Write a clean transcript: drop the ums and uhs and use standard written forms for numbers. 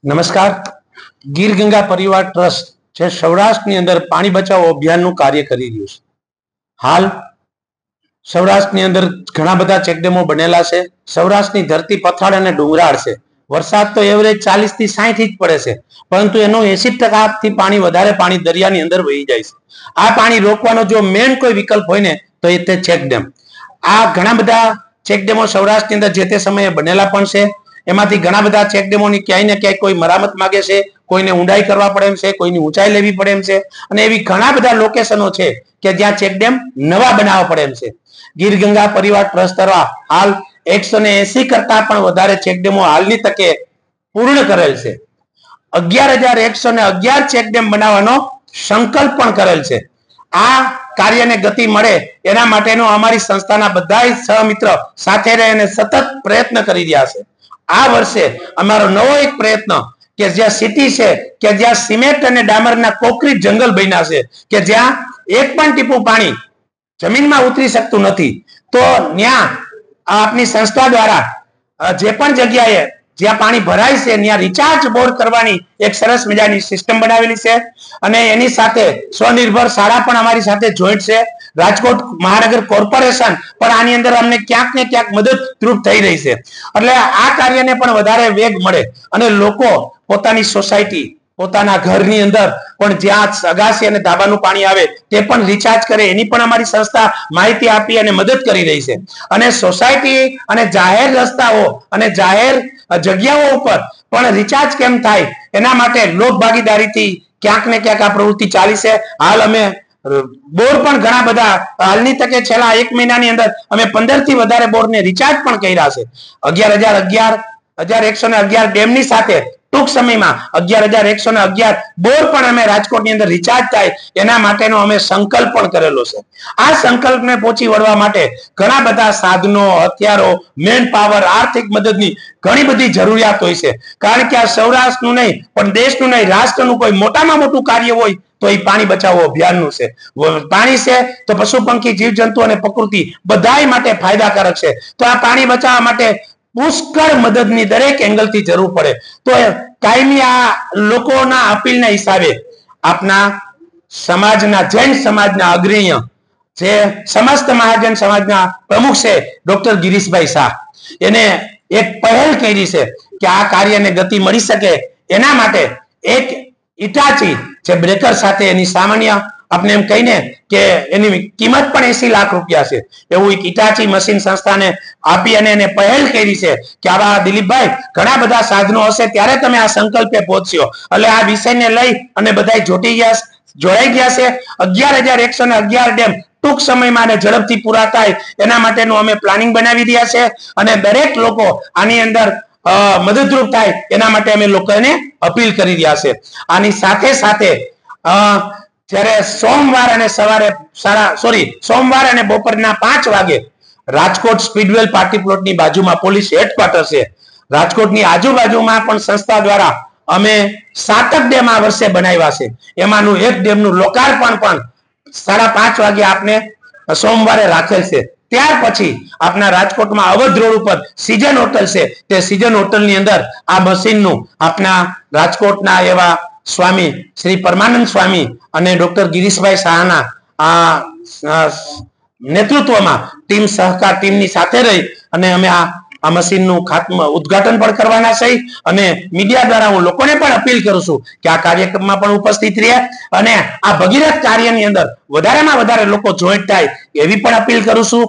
નમસ્કાર. ગીર ગંગા પરિવાર ટ્રસ્ટ જે સૌરાષ્ટ્રની અંદર પાણી બચાવો અભિયાનનું કાર્ય કરી રહ્યું છે. હાલ સૌરાષ્ટ્રની અંદર ઘણા બધા ચેકડેમો બનેલા છે. સૌરાષ્ટ્રની ધરતી પથાળ અને ડુંગરાળ છે. વરસાદ તો એવરેજ 40 થી 60 ઇંચ પડે છે, પરંતુ એનું 80% થી પાણી વધારે પાણી દરિયાની અંદર વહી જાય છે. આ પાણી રોકવાનો જો મેન કોઈ વિકલ્પ હોય ને તો એ તે ચેકડેમ. આ ઘણા બધા ચેકડેમો સૌરાષ્ટ્રની અંદર જે તે સમયે બનેલા પણ છે. એમાંથી ઘણા બધા ચેકડેમોની ક્યાંય ને ક્યાંય કોઈ મરામત માંગે છે, કોઈને ઊંડાઈ કરવા પડે એમ છે, કોઈની ઊંચાઈ લેવી પડે એમ છે, અને એવી ઘણા બધા લોકેશનો છે કે જ્યાં ચેકડેમ નવા બનાવવા પડે એમ છે. ગીર ગંગા પરિવાર ટ્રસ્ટ દ્વારા હાલ 180 કરતા પણ વધારે ચેકડેમો હાલની તકે પૂર્ણ કરેલ છે. 11,111 ચેકડેમ બનાવવાનો સંકલ્પ પણ કરેલ છે. આ કાર્યને ગતિ મળે એના માટેનો અમારી સંસ્થાના બધા સહમિત્ર સાથે રહીને સતત પ્રયત્ન કરી રહ્યા છે. આ વર્ષે અમારો નવો એક પ્રયત્ન કે જ્યાં સિટી છે કે જ્યાં સિમેન્ટ અને ડામરના કોન્ક્રીટ જંગલ બન્યા છે કે જ્યાં એક પણ ટીપું પાણી જમીનમાં ઉતરી શકતું નથી, તો ત્યાં આપની સંસ્થા દ્વારા જે પણ જગ્યાએ જ્યાં પાણી ભરાય છે ત્યાં રિચાર્જ બોર કરવાની એક સરસ મજાની સિસ્ટમ બનાવેલી છે. અને એની સાથે સ્વનિર્ભર શાળા પણ અમારી સાથે જોઈન્ટ છે. રાજકોટ મહાનગર કોર્પોરેશન પણ આની અંદર અમને ક્યાંક ને ક્યાંક મદદરૂપ થઈ રહી છે. એટલે આ કાર્યને પણ વધારે વેગ મળે અને લોકો પોતાની સોસાયટી, પોતાના ઘરની અંદર પણ જ્યાં અગાસી અને ધાબાનું પાણી આવે તે પણ રિચાર્જ કરે, એની પણ અમારી સંસ્થા માહિતી આપી અને મદદ કરી રહી છે. અને સોસાયટી અને જાહેર રસ્તાઓ અને જાહેર જગ્યાઓ ઉપર પણ રિચાર્જ કેમ થાય એના માટે લોક ભાગીદારીથી ક્યાંક ને ક્યાંક આ પ્રવૃત્તિ ચાલી છે. હાલ અમે બોર પણ ઘણા બધા હાલની તકે છેલ્લા 1 મહિનાની અંદર અમે 15 થી વધારે બોરને રિચાર્જ પણ કર્યા છે. 11,111 ડેમની સાથે ટૂંક સમયમાં 11,111 બોર પણ અમે રાજકોટની અંદર રિચાર્જ થાય એના માટેનો અમે સંકલ્પ પણ કરેલો છે. આ સંકલ્પને પહોંચી વળવા માટે ઘણા બધા સાધનો, હથિયારો, મેન પાવર, આર્થિક મદદની ઘણી બધી જરૂરિયાત હોય છે. કારણ કે આ સૌરાષ્ટ્રનું નહીં પણ દેશનું નહીં, રાષ્ટ્રનું કોઈ મોટામાં મોટું કાર્ય હોય તો એ પાણી બચાવો અભિયાનનું છે. પાણી છે તો પશુ પંખી, જીવજંતુ અને પ્રકૃતિ બધાય માટે ફાયદાકારક છે. તો આ પાણી બચાવવા માટે પુષ્કળ મદદની દરેક એંગલથી જરૂર પડે. તો કાયમી આ લોકોના અપીલના હિસાબે આપના સમાજના, જૈન સમાજના અગ્રણીય જે સમસ્ત મહાજન સમાજના પ્રમુખ છે ડોક્ટર ગિરીશભાઈ શાહ, એને એક પહેલ કરી છે કે આ કાર્યને ગતિ મળી શકે એના માટે એક ઇટાચી જે બ્રેકર સાથે એની સામાન્ય આપણે એમ કહીને કે એની કિંમત પણ 80 લાખ રૂપિયા છે એવું એક ઇટાચી મશીન સંસ્થાને આપી અને એને પહેલ કરી છે કે આવા દિલીપભાઈ ઘણા બધા સાધનો હશે ત્યારે તમે આ સંકલ્પે પહોંચ્યો. એટલે આ વિષયને લઈ અને બધા જોડાઈ ગયા છે. 11,111 ડેમ ટૂંક સમયમાં અને ઝડપથી પૂરા થાય એના માટેનું અમે પ્લાનિંગ બનાવી રહ્યા છે. અને દરેક લોકો આની અંદર મદદરૂપ થાય એના માટે અમે લોકોને અપીલ કરી રહ્યા છે. આની સાથે સાથે જ્યારે સોમવાર અને બપોરના 5 વાગે રાજકોટ સ્પીડવેલ પાર્ટી પ્લોટની બાજુમાં પોલીસ હેડક્વાર્ટર છે. રાજકોટની આજુબાજુમાં પણ સંસ્થા દ્વારા અમે 7 ડેમ આ વર્ષે બનાવ્યા છે. એમાંનું એક ડેમનું લોકાર્પણ પણ 5:30 વાગે આપને સોમવારે રાખેલ છે. ત્યાર પછી આપના રાજકોટમાં અવધ રોડ ઉપર સીઝન હોટલ છે, તે સીઝન હોટલની અંદર આ મશીનનું આપના રાજકોટના એવા સ્વામી શ્રી પરમાનંદ સ્વામી અને ડોક્ટર ગિરીશભાઈ શાહના આ નેતૃત્વમાં ટીમની સાથે રહી અને અમે આ મશીનનું ઉદ્ઘાટન પણ કરવાના છે. અને મીડિયા દ્વારા હું લોકોને પણ અપીલ કરું છું કે આ કાર્યક્રમમાં પણ ઉપસ્થિત રહે અને આ ભગીરથ કાર્યની અંદર વધારેમાં વધારે લોકો જોઈન્ટ થાય એવી પણ અપીલ કરું છું.